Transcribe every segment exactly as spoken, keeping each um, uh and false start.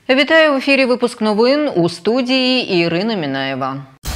Вітаю в ефірі випуск новин, у студії Ірина Мінаєва.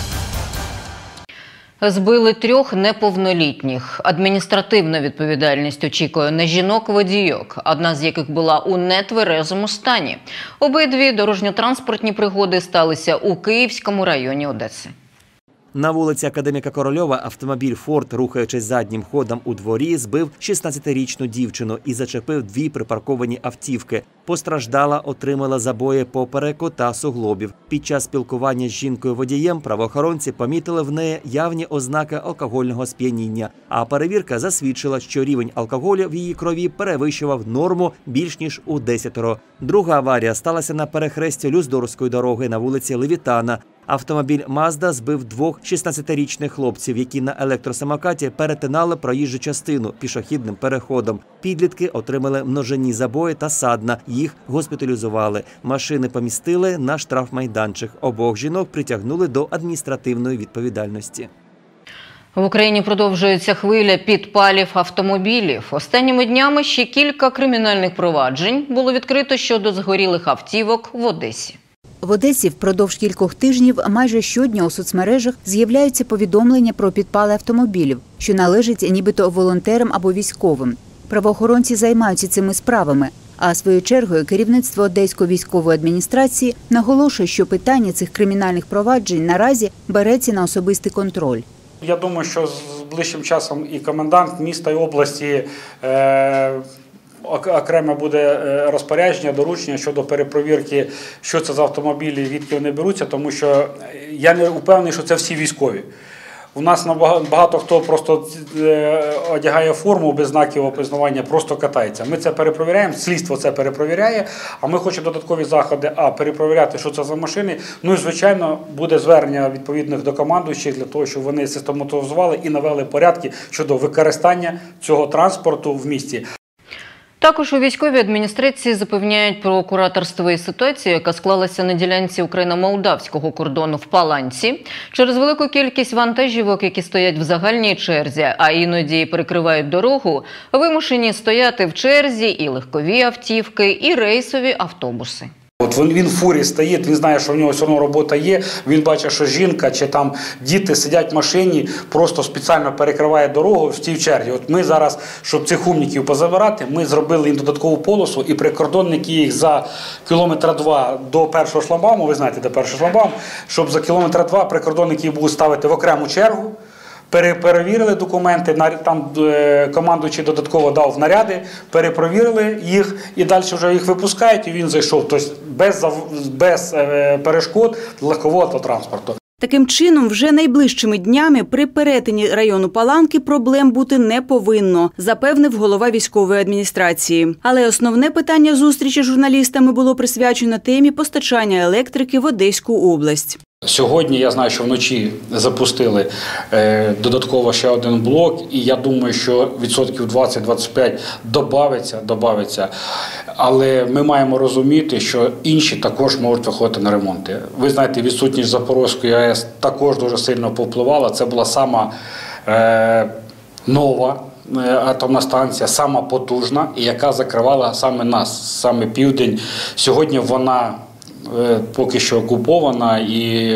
Збили трьох неповнолітніх. Адміністративна відповідальність очікує на жінок-водійок, одна з яких була у нетверезому стані. Обидві дорожньо-транспортні пригоди сталися у Київському районі Одеси. На вулиці Академіка Корольова автомобіль «Форд», рухаючись заднім ходом у дворі, збив шістнадцятирічну дівчину і зачепив дві припарковані автівки. Постраждала, отримала забої попереку та суглобів. Під час спілкування з жінкою-водієм правоохоронці помітили в неї явні ознаки алкогольного сп'яніння. А перевірка засвідчила, що рівень алкоголю в її крові перевищував норму більш ніж у десятеро. Друга аварія сталася на перехресті Люздорфської дороги на вулиці Левітана. Автомобіль «Мазда» збив двох шістнадцятирічних хлопців, які на електросамокаті перетинали проїжджу частину пішохідним переходом. Підлітки отримали множинні забої та садна. Їх госпіталізували. Машини помістили на штрафмайданчик. Обох жінок притягнули до адміністративної відповідальності. В Україні продовжується хвиля підпалів автомобілів. Останніми днями ще кілька кримінальних проваджень було відкрито щодо згорілих автівок в Одесі. В Одесі впродовж кількох тижнів майже щодня у соцмережах з'являються повідомлення про підпали автомобілів, що належать нібито волонтерам або військовим. Правоохоронці займаються цими справами, а своєю чергою керівництво Одеської військової адміністрації наголошує, що питання цих кримінальних проваджень наразі береться на особистий контроль. Я думаю, що з ближчим часом і комендант міста і області е окреме буде розпорядження, доручення щодо перепровірки, що це за автомобілі, відки вони беруться, тому що я не впевнений, що це всі військові. У нас багато хто просто одягає форму без знаків опізнавання, просто катається. Ми це перепровіряємо, слідство це перепровіряє, а ми хочемо додаткові заходи, а перепровіряти, що це за машини. Ну і, звичайно, буде звернення відповідних до командуючих для того, щоб вони систематизували і навели порядки щодо використання цього транспорту в місті. Також у військовій адміністрації запевняють про кураторство і ситуацію, яка склалася на ділянці україно-молдавського кордону в Паланці. Через велику кількість вантажівок, які стоять в загальній черзі, а іноді перекривають дорогу, вимушені стояти в черзі і легкові автівки, і рейсові автобуси. От він, він в фурі стоїть, він знає, що в нього все одно робота є, він бачить, що жінка чи там діти сидять в машині, просто спеціально перекриває дорогу в цій черзі. От ми зараз, щоб цих умників позабирати, ми зробили їм додаткову полосу, і прикордонники їх за кілометра два до першого шлагбауму, ви знаєте, де перший шлагбаум, щоб за кілометра два прикордонники їх будуть ставити в окрему чергу. Перевірили документи, там командуючий додатково дав наряди, перепровірили їх і далі вже їх випускають, і він зайшов. Тобто без, без перешкод легкового транспорту. Таким чином, вже найближчими днями при перетині району Паланки проблем бути не повинно, запевнив голова військової адміністрації. Але основне питання зустрічі з журналістами було присвячено темі постачання електрики в Одеську область. Сьогодні, я знаю, що вночі запустили е, додатково ще один блок, і я думаю, що відсотків двадцять-двадцять п'ять добавиться, добавиться. Але ми маємо розуміти, що інші також можуть виходити на ремонти. Ви знаєте, відсутність Запорізької АЕС також дуже сильно повпливала. Це була сама е, нова атомна станція, сама потужна, і яка закривала саме нас, саме південь. Сьогодні вона поки що окупована, і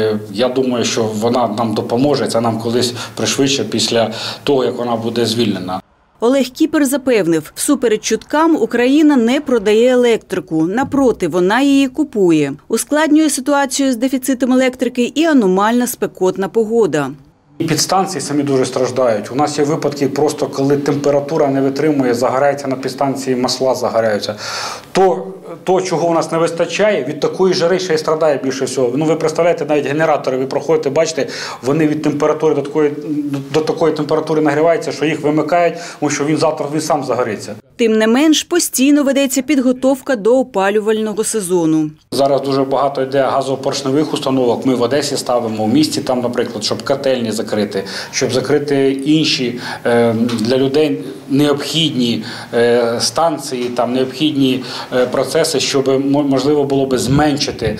я думаю, що вона нам допоможе, це нам колись пришвидше після того, як вона буде звільнена. Олег Кіпер запевнив, всупереч чуткам Україна не продає електрику, напроти, вона її купує. Ускладнює ситуацію з дефіцитом електрики і аномальна спекотна погода. Підстанції самі дуже страждають. У нас є випадки, просто коли температура не витримує, загоряється на підстанції, масла загоряються. То, то, чого у нас не вистачає, від такої жари ще й страдає більше всього. Ну, ви представляєте, навіть генератори, ви проходите, бачите, вони від температури до такої, до такої температури нагріваються, що їх вимикають, тому що він завтра він сам загориться. Тим не менш, постійно ведеться підготовка до опалювального сезону. Зараз дуже багато йде газопоршневих установок. Ми в Одесі ставимо, в місті там, наприклад, щоб котельні закрити, щоб закрити інші е, для людей необхідні е, станції, там необхідні е, процеси, щоб можливо було би зменшити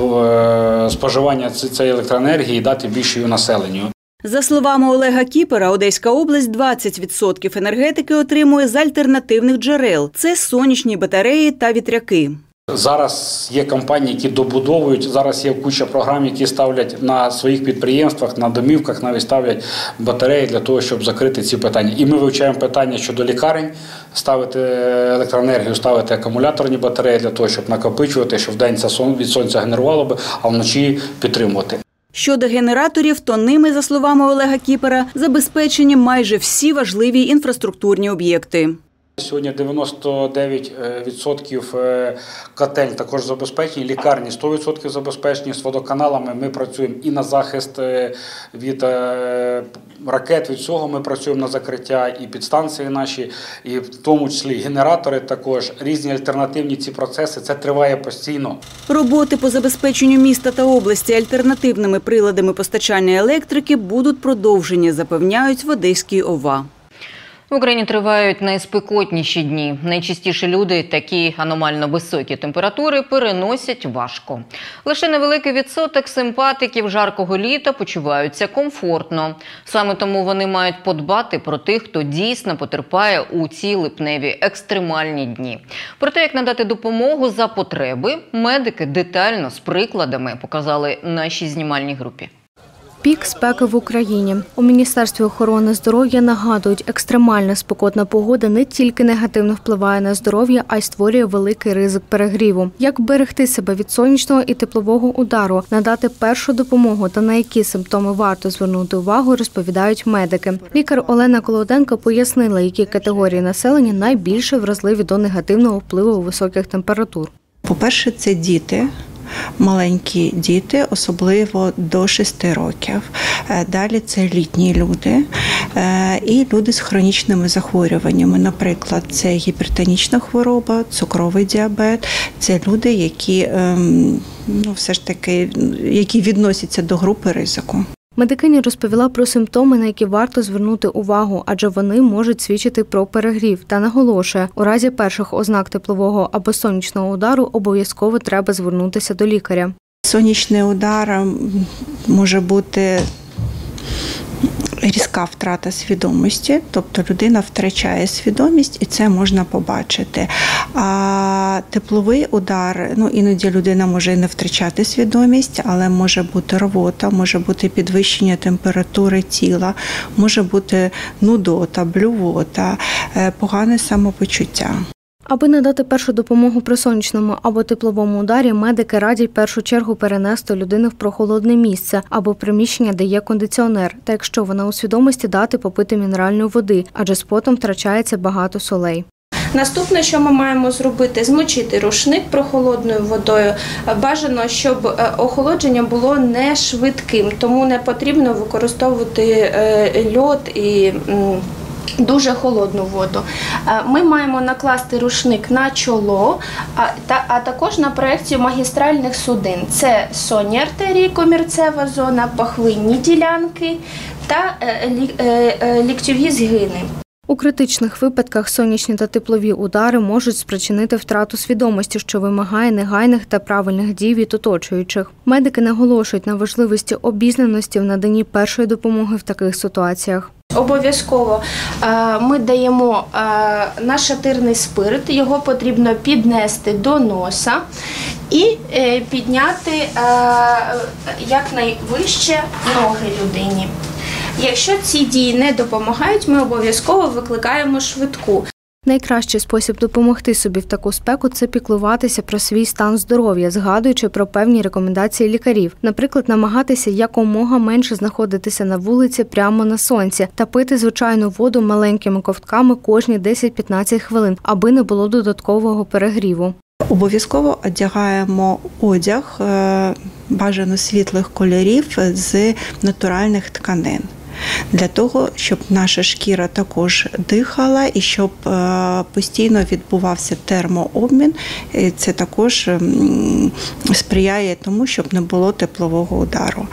е, споживання цієї електроенергії і дати більше її населенню. За словами Олега Кіпера, Одеська область двадцять відсотків енергетики отримує з альтернативних джерел – це сонячні батареї та вітряки. Зараз є компанії, які добудовують, зараз є куча програм, які ставлять на своїх підприємствах, на домівках, навіть ставлять батареї для того, щоб закрити ці питання. І ми вивчаємо питання щодо лікарень, ставити електроенергію, ставити акумуляторні батареї для того, щоб накопичувати, щоб вдень це від сонця генерувало би, а вночі підтримувати. Щодо генераторів, то ними, за словами Олега Кіпера, забезпечені майже всі важливі інфраструктурні об'єкти. Сьогодні дев'яносто дев'ять відсотків котель також забезпечені, лікарні сто відсотків забезпечені, з водоканалами ми працюємо і на захист від ракет, від цього ми працюємо на закриття, і підстанції наші, і в тому числі генератори також, різні альтернативні ці процеси, це триває постійно. Роботи по забезпеченню міста та області альтернативними приладами постачання електрики будуть продовжені, запевняють в Одеській ОВА. В Україні тривають найспекотніші дні. Найчастіше люди такі аномально високі температури переносять важко. Лише невеликий відсоток симпатиків жаркого літа почуваються комфортно. Саме тому вони мають подбати про тих, хто дійсно потерпає у ці липневі екстремальні дні. Про те, як надати допомогу за потреби, медики детально з прикладами показали нашій знімальній групі. Пік спеки в Україні. У Міністерстві охорони здоров'я нагадують, екстремальна спекотна погода не тільки негативно впливає на здоров'я, а й створює великий ризик перегріву. Як берегти себе від сонячного і теплового удару, надати першу допомогу та на які симптоми варто звернути увагу, розповідають медики. Лікар Олена Колоденко пояснила, які категорії населення найбільше вразливі до негативного впливу високих температур. По-перше, це діти. Маленькі діти, особливо до шести років. Далі це літні люди і люди з хронічними захворюваннями. Наприклад, це гіпертонічна хвороба, цукровий діабет. Це люди, які, ну, все ж таки, які відносяться до групи ризику. Медикиня розповіла про симптоми, на які варто звернути увагу, адже вони можуть свідчити про перегрів. Та наголошує, у разі перших ознак теплового або сонячного удару обов'язково треба звернутися до лікаря. Сонячний удар може бути різка втрата свідомості, тобто людина втрачає свідомість, і це можна побачити. А тепловий удар, ну іноді людина може і не втрачати свідомість, але може бути рвота, може бути підвищення температури тіла, може бути нудота, блювота, погане самопочуття. Аби надати першу допомогу при сонячному або тепловому ударі, медики радять в першу чергу перенести людину в прохолодне місце або приміщення, де є кондиціонер. Та якщо вона у свідомості, дати попити мінеральної води, адже з потом втрачається багато солей. Наступне, що ми маємо зробити, змочити рушник прохолодною водою. Бажано, щоб охолодження було не швидким, тому не потрібно використовувати льод і дуже холодну воду. Ми маємо накласти рушник на чоло, а, та, а також на проекцію магістральних судин. Це сонні артерії, комірцева зона, пахвинні ділянки та лі, ліктьові згини. У критичних випадках сонячні та теплові удари можуть спричинити втрату свідомості, що вимагає негайних та правильних дій від оточуючих. Медики наголошують на важливості обізнаності в наданні першої допомоги в таких ситуаціях. Обов'язково ми даємо нашатирний спирт, його потрібно піднести до носа і підняти якнайвище ноги людині. Якщо ці дії не допомагають, ми обов'язково викликаємо швидку. Найкращий спосіб допомогти собі в таку спеку – це піклуватися про свій стан здоров'я, згадуючи про певні рекомендації лікарів. Наприклад, намагатися якомога менше знаходитися на вулиці прямо на сонці та пити звичайну воду маленькими ковтками кожні десять-п'ятнадцять хвилин, аби не було додаткового перегріву. Обов'язково одягаємо одяг бажано світлих кольорів з натуральних тканин. Для того, щоб наша шкіра також дихала і щоб постійно відбувався термообмін, це також сприяє тому, щоб не було теплового удару.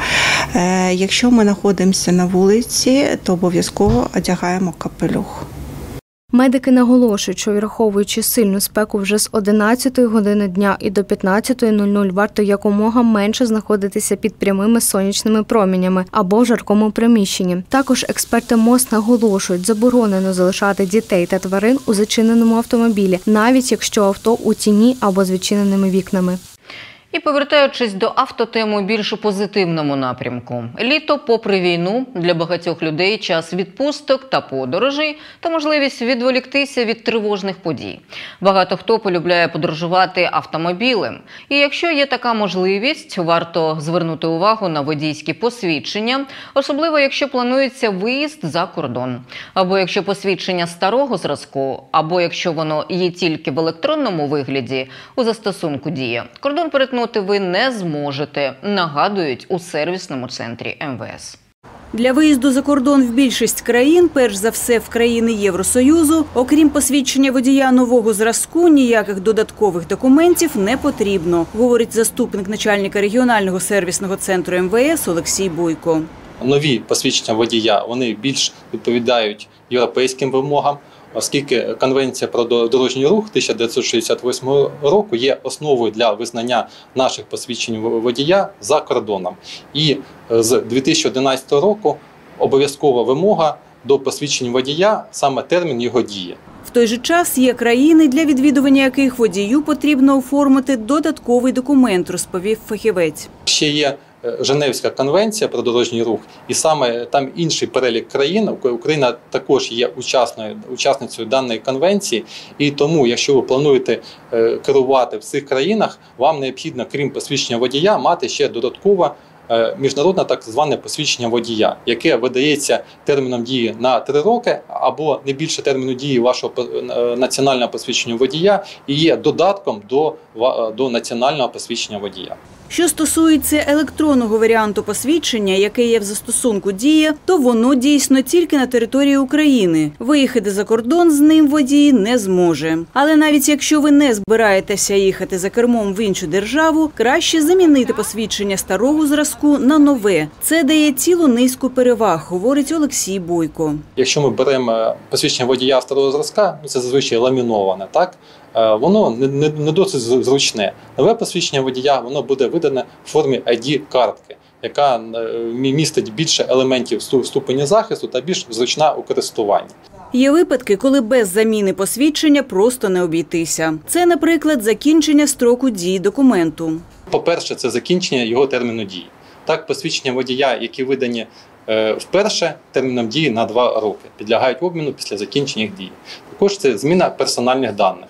Якщо ми знаходимося на вулиці, то обов'язково одягаємо капелюх. Медики наголошують, що враховуючи сильну спеку вже з одинадцятої години дня і до п'ятнадцятої нуль нуль варто якомога менше знаходитися під прямими сонячними промінями або в жаркому приміщенні. Також експерти МОЗ наголошують, заборонено залишати дітей та тварин у зачиненому автомобілі, навіть якщо авто у тіні або з відчиненими вікнами. І повертаючись до автотеми у більш позитивному напрямку. Літо, попри війну, для багатьох людей час відпусток та подорожей та можливість відволіктися від тривожних подій. Багато хто полюбляє подорожувати автомобілем. І якщо є така можливість, варто звернути увагу на водійські посвідчення, особливо якщо планується виїзд за кордон. Або якщо посвідчення старого зразку, або якщо воно є тільки в електронному вигляді у застосунку «Дія». Кордон перетнути ви не зможете, нагадують у сервісному центрі ем ве ес. Для виїзду за кордон в більшість країн, перш за все в країни Євросоюзу, окрім посвідчення водія нового зразку, ніяких додаткових документів не потрібно, говорить заступник начальника регіонального сервісного центру ем ве ес Олексій Бойко. Нові посвідчення водія, вони більш відповідають європейським вимогам, оскільки Конвенція про дорожній рух тисяча дев'ятсот шістдесят восьмого року є основою для визнання наших посвідчень водія за кордоном. І з дві тисячі одинадцятого року обов'язкова вимога до посвідчень водія саме термін його дії. В той же час є країни, для відвідування яких водію потрібно оформити додатковий документ, розповів фахівець. Ще є Женевська конвенція про дорожній рух, і саме там інший перелік країн. Україна також є учасною, учасницею даної конвенції, і тому, якщо ви плануєте керувати в цих країнах, вам необхідно, крім посвідчення водія, мати ще додаткове міжнародне так зване посвідчення водія, яке видається терміном дії на три роки або не більше терміну дії вашого національного посвідчення водія і є додатком до, до національного посвідчення водія. Що стосується електронного варіанту посвідчення, яке є в застосунку «Дія», то воно дійсно тільки на території України. Виїхати за кордон з ним водій не зможе. Але навіть якщо ви не збираєтеся їхати за кермом в іншу державу, краще замінити посвідчення старого зразку на нове. Це дає цілу низку переваг, говорить Олексій Бойко. Якщо ми беремо посвідчення водія старого зразка, це зазвичай ламіноване, так? Воно не, не, не досить зручне. Нове посвідчення водія, воно буде видане в формі ай ді-картки, яка містить більше елементів ступеня захисту та більш зручна у користуванні. Є випадки, коли без заміни посвідчення просто не обійтися. Це, наприклад, закінчення строку дії документу. По-перше, це закінчення його терміну дії. Так, посвідчення водія, які видані е, вперше терміном дії на два роки, підлягають обміну після закінчення їх дії. Також це зміна персональних даних.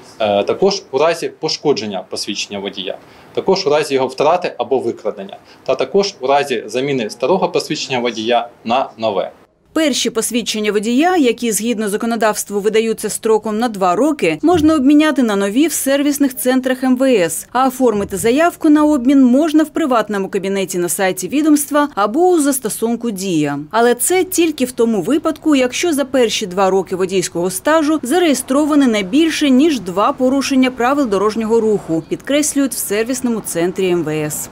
Також у разі пошкодження посвідчення водія, також у разі його втрати або викрадення, та також у разі заміни старого посвідчення водія на нове. Перші посвідчення водія, які згідно законодавству видаються строком на два роки, можна обміняти на нові в сервісних центрах ем ве ес, а оформити заявку на обмін можна в приватному кабінеті на сайті відомства або у застосунку «Дія». Але це тільки в тому випадку, якщо за перші два роки водійського стажу зареєстроване не більше, ніж два порушення правил дорожнього руху, підкреслюють в сервісному центрі ем ве ес.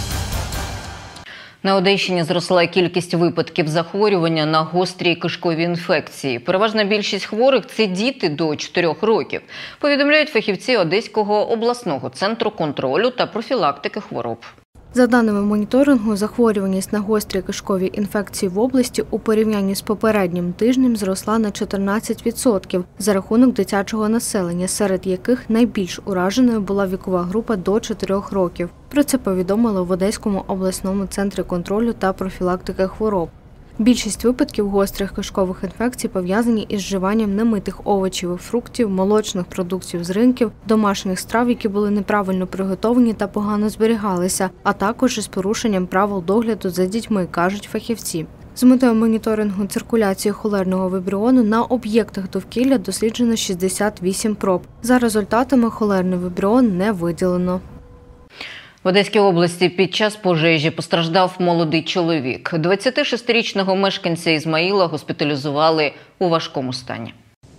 На Одещині зросла кількість випадків захворювання на гострі кишкові інфекції. Переважна більшість хворих – це діти до чотирьох років, повідомляють фахівці Одеського обласного центру контролю та профілактики хвороб. За даними моніторингу, захворюваність на гострі кишкові інфекції в області у порівнянні з попереднім тижнем зросла на чотирнадцять відсотків за рахунок дитячого населення, серед яких найбільш ураженою була вікова група до чотирьох років. Про це повідомили в Одеському обласному центрі контролю та профілактики хвороб. Більшість випадків гострих кишкових інфекцій пов'язані із вживанням немитих овочів і фруктів, молочних продуктів з ринків, домашніх страв, які були неправильно приготовані та погано зберігалися, а також із порушенням правил догляду за дітьми, кажуть фахівці. З метою моніторингу циркуляції холерного вібріону на об'єктах довкілля досліджено шістдесят вісім проб. За результатами холерний вібріон не виділено. В Одеській області під час пожежі постраждав молодий чоловік. двадцятишестирічного мешканця Ізмаїла госпіталізували у важкому стані.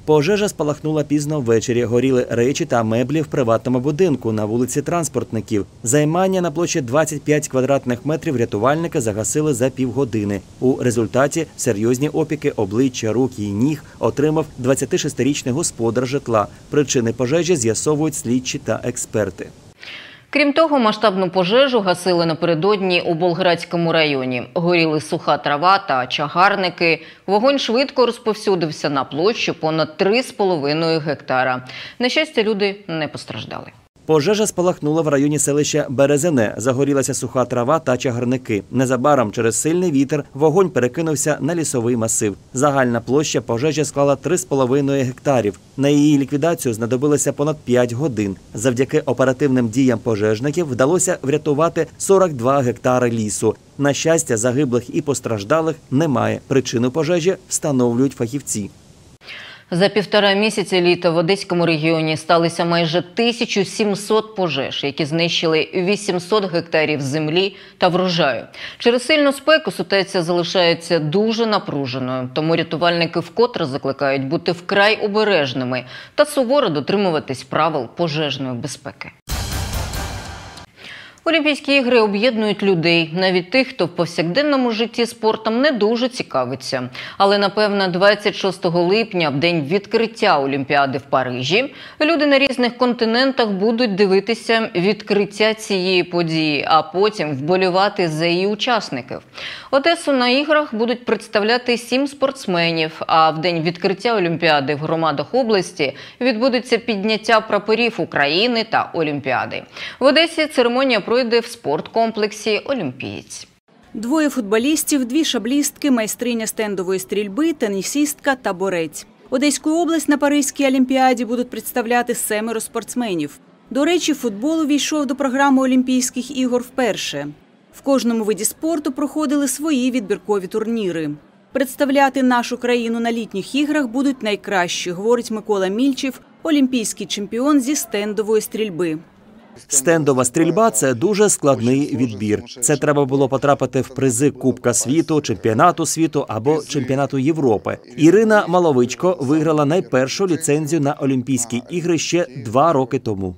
Пожежа спалахнула пізно ввечері. Горіли речі та меблі в приватному будинку на вулиці Транспортників. Займання на площі двадцять п'ять квадратних метрів рятувальники загасили за півгодини. У результаті серйозні опіки обличчя, рук і ніг отримав двадцятишестирічний господар житла. Причини пожежі з'ясовують слідчі та експерти. Крім того, масштабну пожежу гасили напередодні у Болградському районі. Горіли суха трава та чагарники. Вогонь швидко розповсюдився на площу понад три з половиною гектара. На щастя, люди не постраждали. Пожежа спалахнула в районі селища Березине. Загорілася суха трава та чагарники. Незабаром через сильний вітер вогонь перекинувся на лісовий масив. Загальна площа пожежі склала три з половиною гектарів. На її ліквідацію знадобилося понад п'ять годин. Завдяки оперативним діям пожежників вдалося врятувати сорок два гектари лісу. На щастя, загиблих і постраждалих немає. Причину пожежі встановлюють фахівці. За півтора місяці літа в Одеському регіоні сталося майже тисяча сімсот пожеж, які знищили вісімсот гектарів землі та врожаю. Через сильну спеку ситуація залишається дуже напруженою, тому рятувальники вкотре закликають бути вкрай обережними та суворо дотримуватись правил пожежної безпеки. Олімпійські ігри об'єднують людей, навіть тих, хто в повсякденному житті спортом не дуже цікавиться. Але, напевно, двадцять шостого липня, в день відкриття Олімпіади в Парижі, люди на різних континентах будуть дивитися відкриття цієї події, а потім вболівати за її учасників. Одесу на іграх будуть представляти сім спортсменів, а в день відкриття Олімпіади в громадах області відбудеться підняття прапорів України та Олімпіади. В Одесі церемонія пройде в спорткомплексі «Олімпієць». Двоє футболістів, дві шаблістки, майстриня стендової стрільби, тенісістка та борець. Одеську область на Паризькій Олімпіаді будуть представляти семеро спортсменів. До речі, футбол увійшов до програми Олімпійських ігор вперше. В кожному виді спорту проходили свої відбіркові турніри. Представляти нашу країну на літніх іграх будуть найкращі, говорить Микола Мільчев, олімпійський чемпіон зі стендової стрільби. Стендова стрільба – це дуже складний відбір. Це треба було потрапити в призи Кубка світу, чемпіонату світу або чемпіонату Європи. Ірина Маловичко виграла найпершу ліцензію на Олімпійські ігри ще два роки тому.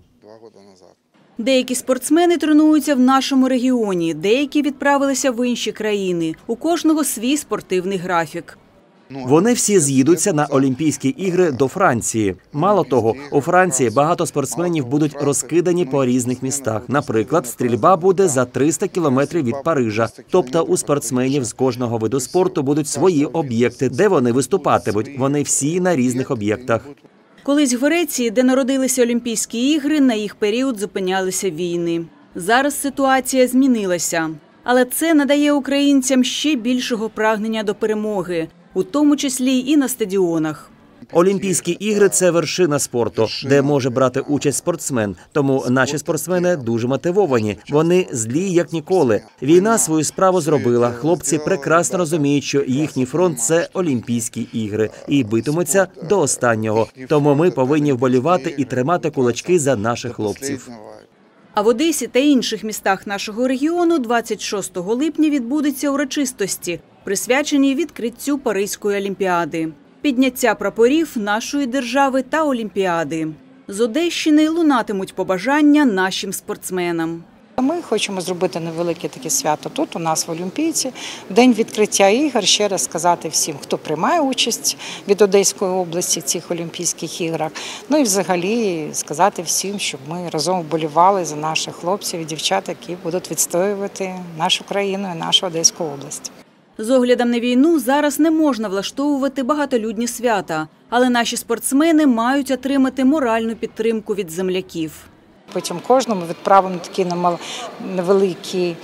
Деякі спортсмени тренуються в нашому регіоні, деякі відправилися в інші країни. У кожного свій спортивний графік. Вони всі з'їдуться на Олімпійські ігри до Франції. Мало того, у Франції багато спортсменів будуть розкидані по різних містах. Наприклад, стрільба буде за триста кілометрів від Парижа. Тобто у спортсменів з кожного виду спорту будуть свої об'єкти, де вони виступатимуть. Вони всі на різних об'єктах. Колись в Греції, де народилися Олімпійські ігри, на їх період зупинялися війни. Зараз ситуація змінилася. Але це надає українцям ще більшого прагнення до перемоги, у тому числі і на стадіонах. Олімпійські ігри – це вершина спорту, де може брати участь спортсмен. Тому наші спортсмени дуже мотивовані. Вони злі, як ніколи. Війна свою справу зробила. Хлопці прекрасно розуміють, що їхній фронт – це Олімпійські ігри. І битимуться до останнього. Тому ми повинні вболівати і тримати кулачки за наших хлопців. А в Одесі та інших містах нашого регіону двадцять шостого липня відбудуться урочистості, присвячені відкриттю Паризької Олімпіади, підняття прапорів нашої держави та Олімпіади. З Одещини лунатимуть побажання нашим спортсменам. Ми хочемо зробити невелике таке свято тут, у нас в Олімпійці. В день відкриття ігор ще раз сказати всім, хто приймає участь від Одеської області в цих Олімпійських іграх. Ну і взагалі сказати всім, щоб ми разом вболівали за наших хлопців і дівчат, які будуть відстоювати нашу країну і нашу Одеську область. З оглядом на війну зараз не можна влаштовувати багатолюдні свята, але наші спортсмени мають отримати моральну підтримку від земляків. Потім кожному відправимо такий невеликий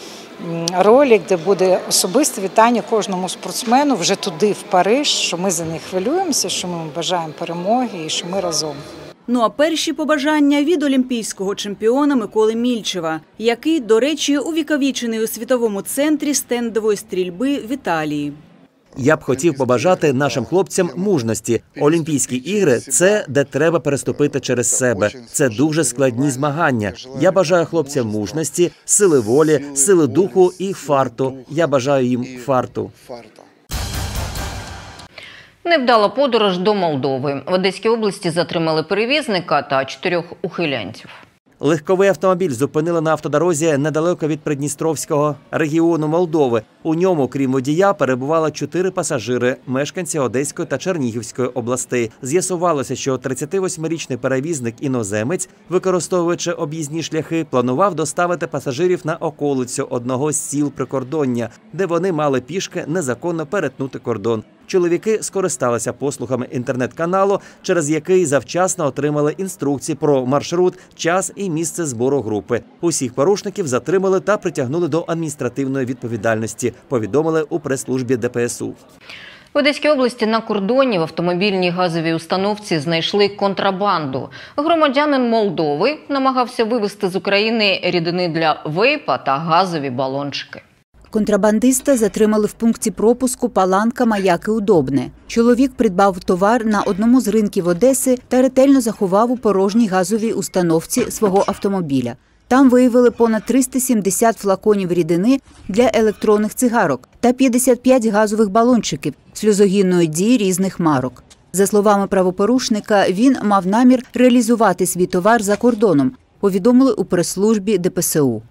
ролик, де буде особисте вітання кожному спортсмену вже туди, в Париж, що ми за них хвилюємося, що ми бажаємо перемоги і що ми разом. Ну а перші побажання від олімпійського чемпіона Миколи Мільчева, який, до речі, увіковічений у світовому центрі стендової стрільби в Італії. Я б хотів побажати нашим хлопцям мужності. Олімпійські ігри – це де треба переступити через себе. Це дуже складні змагання. Я бажаю хлопцям мужності, сили волі, сили духу і фарту. Я бажаю їм фарту. Невдала подорож до Молдови. В Одеській області затримали перевізника та чотирьох ухилянців. Легковий автомобіль зупинили на автодорозі недалеко від Придністровського регіону Молдови. У ньому, крім водія, перебувало чотири пасажири – мешканці Одеської та Чернігівської областей. З'ясувалося, що тридцятивосьмирічний перевізник-іноземець, використовуючи об'їзні шляхи, планував доставити пасажирів на околицю одного з сіл прикордоння, де вони мали пішки незаконно перетнути кордон. Чоловіки скористалися послугами інтернет-каналу, через який завчасно отримали інструкції про маршрут, час і місце збору групи. Усіх порушників затримали та притягнули до адміністративної відповідальності, повідомили у прес-службі Де Пе Ес У. В Одеській області на кордоні в автомобільній газовій установці знайшли контрабанду. Громадянин Молдови намагався вивезти з України рідини для вейпа та газові балончики. Контрабандиста затримали в пункті пропуску Паланка, Маяк і Удобне. Чоловік придбав товар на одному з ринків Одеси та ретельно заховав у порожній газовій установці свого автомобіля. Там виявили понад триста сімдесят флаконів рідини для електронних цигарок та п'ятдесят п'ять газових балончиків сльозогінної дії різних марок. За словами правопорушника, він мав намір реалізувати свій товар за кордоном, повідомили у прес-службі Де Пе Ес У.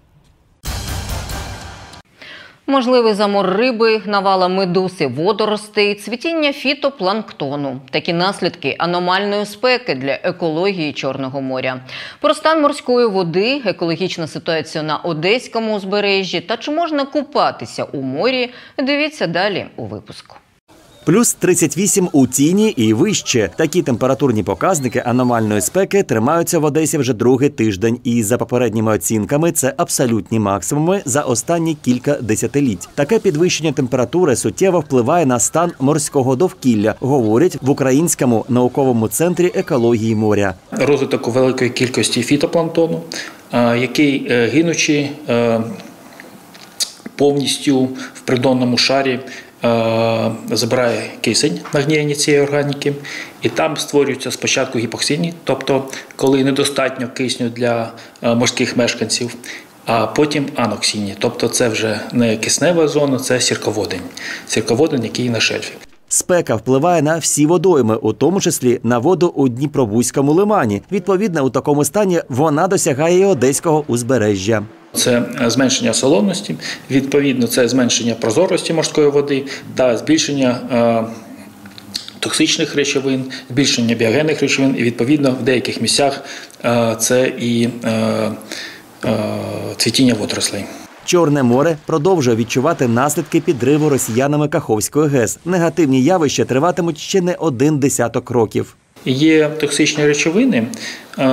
Можливий замор риби, навала медуз і водоростей, цвітіння фітопланктону. Такі наслідки аномальної спеки для екології Чорного моря. Про стан морської води, екологічну ситуацію на Одеському узбережжі та чи можна купатися у морі, дивіться далі у випуску. Плюс тридцять вісім у тіні і вище. Такі температурні показники аномальної спеки тримаються в Одесі вже другий тиждень. І за попередніми оцінками це абсолютні максимуми за останні кілька десятиліть. Таке підвищення температури суттєво впливає на стан морського довкілля, говорять в Українському науковому центрі екології моря. Розвиток великої кількості фітопланктону, який, гинучи повністю в придонному шарі, забирає кисень на гниєння цієї органіки, і там створюються спочатку гіпоксидні, тобто коли недостатньо кисню для морських мешканців, а потім аноксидні, тобто це вже не киснева зона, це сірководень, сірководень, який на шельфі. Спека впливає на всі водойми, у тому числі на воду у Дніпробузькому лимані. Відповідно, у такому стані вона досягає і Одеського узбережжя. Це зменшення солоності, відповідно, це зменшення прозорості морської води та збільшення е, токсичних речовин, збільшення біогенних речовин, і відповідно в деяких місцях е, це і е, е, цвітіння водорослей. Чорне море продовжує відчувати наслідки підриву росіянами Каховської ГЕС. Негативні явища триватимуть ще не один десяток років. Є токсичні речовини, е,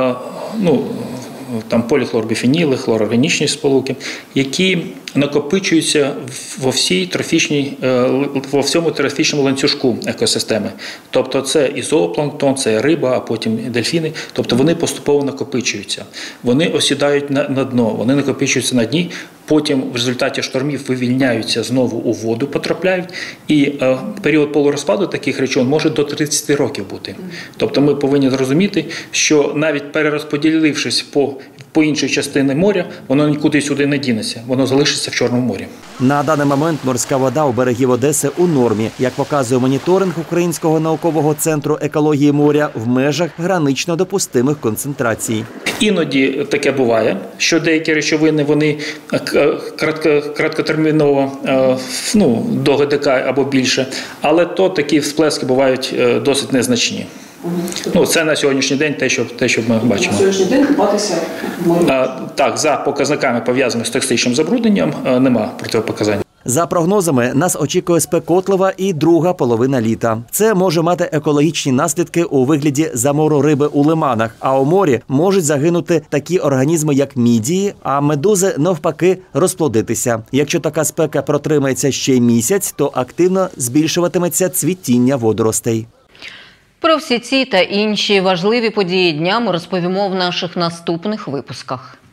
ну, там поліхлорбіфеніли, хлорорганічні сполуки, які накопичуються во всій трофічній, во всьому трофічному ланцюжку екосистеми. Тобто це і зоопланктон, це риба, а потім дельфіни. Тобто вони поступово накопичуються. Вони осідають на, на дно, вони накопичуються на дні, потім в результаті штормів вивільняються знову у воду, потрапляють. І е, період полурозпаду таких речовин може до тридцяти років бути. Тобто ми повинні зрозуміти, що навіть перерозподілившись по по іншій частині моря, воно нікуди сюди не дінеться, воно залишиться в Чорному морі. На даний момент морська вода у берегів Одеси у нормі, як показує моніторинг Українського наукового центру екології моря, в межах гранично допустимих концентрацій. Іноді таке буває, що деякі речовини вони кратко, короткотерміново, ну, до Ге Де Ка або більше, але то такі всплески бувають досить незначні. Ну, це на сьогоднішній день те, що, те, що ми бачимо. На сьогоднішній день купатися в морі? Так, за показниками, пов'язаними з токсичним забрудненням, нема протипоказань. За прогнозами, нас очікує спекотлива і друга половина літа. Це може мати екологічні наслідки у вигляді замору риби у лиманах, а у морі можуть загинути такі організми, як мідії, а медузи, навпаки, розплодитися. Якщо така спека протримається ще місяць, то активно збільшуватиметься цвітіння водоростей. Про всі ці та інші важливі події дня ми розповімо в наших наступних випусках.